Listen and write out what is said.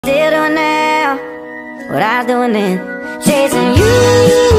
Still don't know what I'm doing, chasing you.